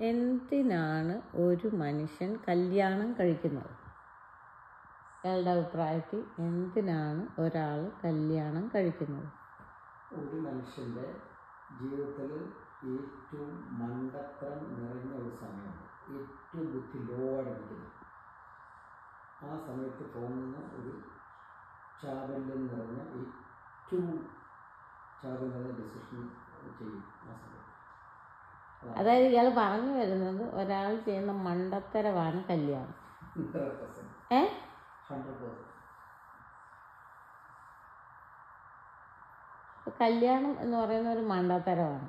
എന്തിനാണ് ഒരു മനുഷ്യൻ കല്യാണം കഴിക്കുന്നത്? അയാളുടെ അഭിപ്രായത്തിൽ എന്തിനാണ് ഒരാൾ കല്യാണം കഴിക്കുന്നത്? ഒരു മനുഷ്യൻ്റെ ജീവിതത്തിൽ ഏറ്റവും മണ്ടത്തരം നിറഞ്ഞ ഒരു സമയമാണ്, ഏറ്റവും ബുദ്ധി ലോ ആയിരിക്കുന്നത്. ആ സമയത്ത് തോന്നുന്ന ഒരു ചാബല്യം നിറഞ്ഞ ഏറ്റവും ചാബല്യ ഡിസിഷൻ ചെയ്യും ആ സമയത്ത്. അതായത് ഇയാൾ പറഞ്ഞു വരുന്നത് ഒരാൾ ചെയ്യുന്ന മണ്ടത്തരമാണ് കല്യാണം. 100%. കല്യാണം എന്ന് പറയുന്ന ഒരു മണ്ടത്തരമാണ്.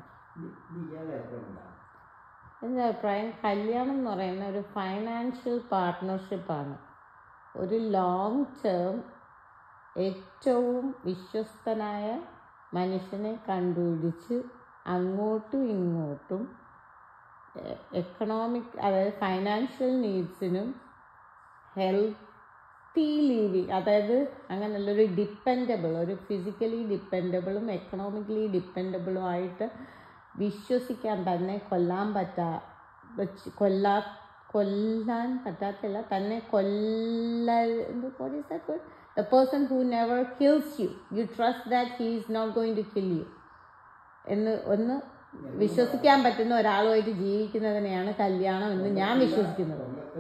എൻ്റെ അഭിപ്രായം കല്യാണം എന്ന് പറയുന്ന ഒരു ഫൈനാൻഷ്യൽ പാർട്ട്ണർഷിപ്പാണ്. ഒരു ലോങ് ടേം ഏറ്റവും വിശ്വസ്തനായ മനുഷ്യനെ കണ്ടുപിടിച്ച് അങ്ങോട്ടും ഇങ്ങോട്ടും എക്കണോമിക്, അതായത് ഫൈനാൻഷ്യൽ നീഡ്സിനും ഹെൽത്തി ലിവിങ്, അതായത് അങ്ങനെയുള്ളൊരു ഡിപ്പെൻഡബിൾ, ഒരു ഫിസിക്കലി ഡിപ്പെൻഡബിളും എക്കണോമിക്കലി ഡിപ്പെൻഡബിളും ആയിട്ട് വിശ്വസിക്കാൻ, തന്നെ കൊല്ലാൻ പറ്റാത്തില്ല, തന്നെ the person who never kills you, you trust that he is not going to kill you എന്ന് വിശ്വസിക്കാൻ പറ്റുന്ന ഒരാളുമായിട്ട് ജീവിക്കുന്നതിനെയാണ് കല്യാണം എന്ന് ഞാൻ വിശ്വസിക്കുന്നത്.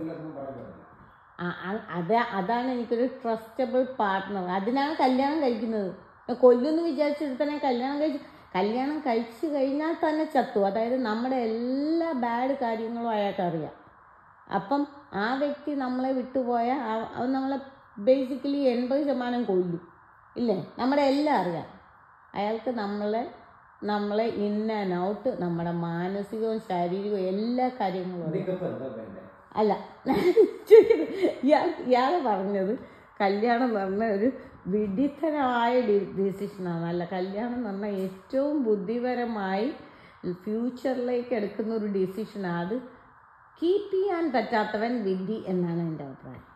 അതാണ് എനിക്കൊരു ട്രസ്റ്റബിൾ പാർട്ട്ണർ. അതിനാണ് കല്യാണം കഴിക്കുന്നത്. കൊല്ലുമെന്ന് വിചാരിച്ചെടുത്തന്നെ കല്യാണം കഴിച്ചു കഴിഞ്ഞാൽ തന്നെ ചത്തു. അതായത് നമ്മുടെ എല്ലാ ബാഡ് കാര്യങ്ങളും അയാൾക്കറിയാം. അപ്പം ആ വ്യക്തി നമ്മളെ വിട്ടുപോയാൽ അത് നമ്മളെ ബേസിക്കലി 80% കൊല്ലും, ഇല്ലേ? നമ്മുടെ എല്ലാം അറിയാം. അയാൾക്ക് നമ്മളെ ഇൻ ആൻഡ് ഔട്ട്, നമ്മുടെ മാനസികവും ശാരീരികവും എല്ലാ കാര്യങ്ങളും അല്ല. ഇയാൾ പറഞ്ഞത് കല്യാണം എന്ന് പറഞ്ഞ ഒരു വിഡിത്തരമായ ഡിസിഷനാണ്. അല്ല, കല്യാണം എന്ന് പറഞ്ഞാൽ ഏറ്റവും ബുദ്ധിപരമായി ഫ്യൂച്ചറിലേക്ക് എടുക്കുന്ന ഒരു ഡിസിഷനാണ്. അത് കീപ്പ് ചെയ്യാൻ പറ്റാത്തവൻ വിഡ്ഢി എന്നാണ് എൻ്റെ അഭിപ്രായം.